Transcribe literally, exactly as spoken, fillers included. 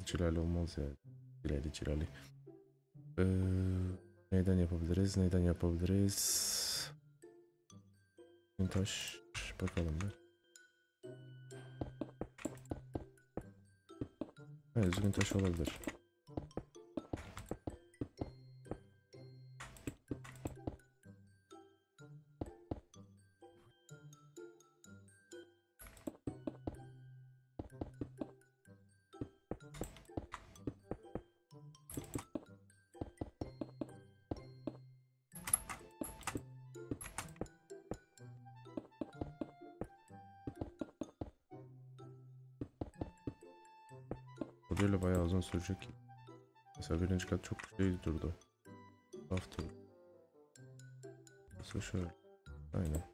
cilalı cilalı olmaz ya. Cilalı cilalı. Ee, neyden yapabiliriz? Neyden yapabiliriz? Düzgün taş. Bakalım bir. Evet, düzgün taş olabilir. Burayla bayağı uzun sürecek. Mesela birinci kat çok şey durdu. Tuhaf durdu. Mesela şöyle. Aynen.